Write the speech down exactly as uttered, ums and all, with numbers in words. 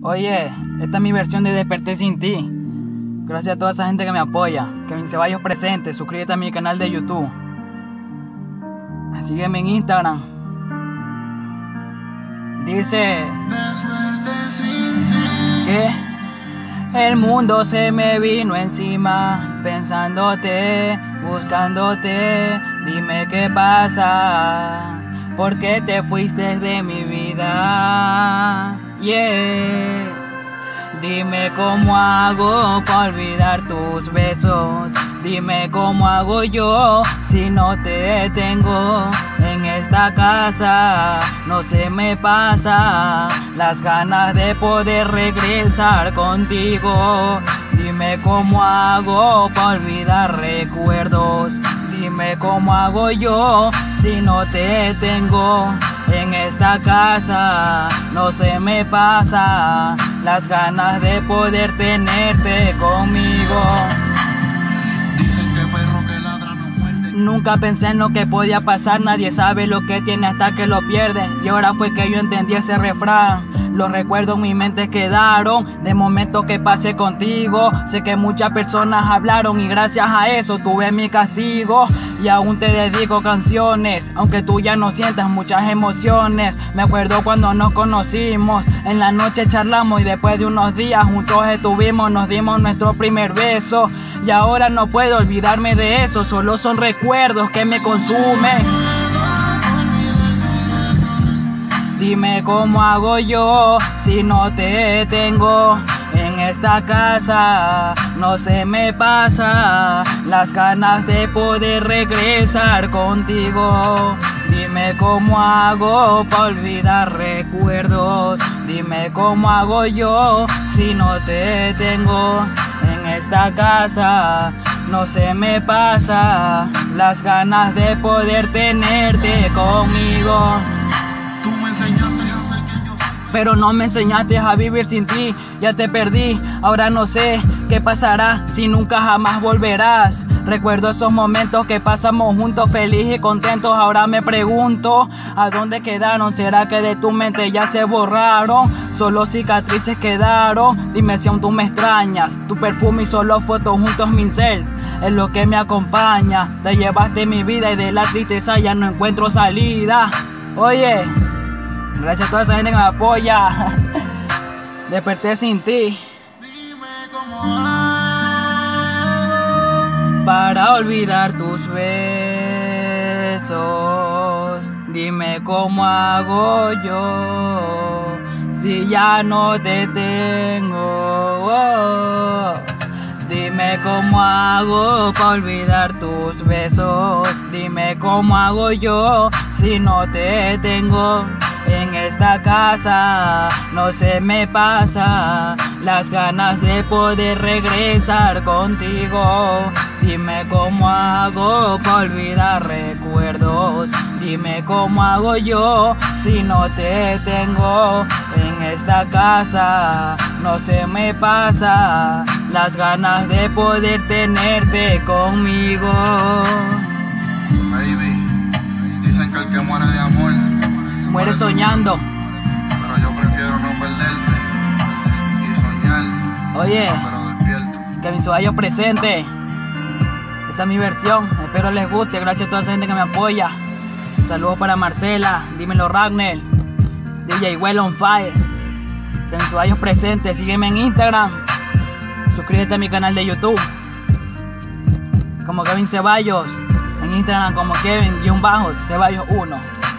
Oye, esta es mi versión de Desperté Sin Ti. Gracias a toda esa gente que me apoya. Kevin Ceballos presente. Suscríbete a mi canal de YouTube. Sígueme en Instagram. Dice que el mundo se me vino encima, pensándote, buscándote. Dime qué pasa, ¿por qué te fuiste de mi vida? Yeah. Dime cómo hago para olvidar tus besos. Dime cómo hago yo si no te tengo en esta casa. No se me pasa las ganas de poder regresar contigo. Dime cómo hago para olvidar recuerdos. Dime cómo hago yo si no te tengo en esta casa. No se me pasa las ganas de poder tenerte conmigo. Nunca pensé en lo que podía pasar, nadie sabe lo que tiene hasta que lo pierde. Y ahora fue que yo entendí ese refrán. Los recuerdos en mi mente quedaron de momentos que pasé contigo. Sé que muchas personas hablaron y gracias a eso tuve mi castigo. Y aún te dedico canciones, aunque tú ya no sientas muchas emociones. Me acuerdo cuando nos conocimos, en la noche charlamos y después de unos días juntos estuvimos, nos dimos nuestro primer beso. Y ahora no puedo olvidarme de eso, solo son recuerdos que me consumen. Dime cómo hago yo si no te tengo en esta casa. No se me pasa las ganas de poder regresar contigo. Dime cómo hago para olvidar recuerdos. Dime cómo hago yo si no te tengo en esta casa. No se me pasa las ganas de poder tenerte conmigo. Tú me enseñaste a ser quien yo soy, pero no me enseñaste a vivir sin ti. Ya te perdí, ahora no sé qué pasará si nunca jamás volverás. Recuerdo esos momentos que pasamos juntos, felices y contentos. Ahora me pregunto, ¿a dónde quedaron? ¿Será que de tu mente ya se borraron? Solo cicatrices quedaron. Dime si aún tú me extrañas. Tu perfume y solo fotos juntos, mi ser es lo que me acompaña. Te llevaste mi vida y de la tristeza ya no encuentro salida. Oye, gracias a toda esa gente que me apoya. Desperté sin ti. dime cómo hago Para olvidar tus besos. Dime cómo hago yo si ya no te tengo. Oh. Dime cómo hago para olvidar tus besos. Dime cómo hago yo si no te tengo en esta casa. No se me pasa las ganas de poder regresar contigo. Dime cómo hago para olvidar recuerdos. Dime cómo hago yo si no te tengo en esta casa. No se me pasa las ganas de poder tenerte conmigo. Baby, dicen que el que muere de amor Muere soñando. pero yo prefiero no perderte y soñar, Oye, pero despierto. Kevin Ceballos presente. Esta es mi versión, espero les guste. Gracias a toda esa gente que me apoya. Saludos para Marcela, dímelo Ragnar, D J Well on Fire. Kevin Ceballos presente, sígueme en Instagram. Suscríbete a mi canal de YouTube como Kevin Ceballos. En Instagram como Kevin-Ceballos uno.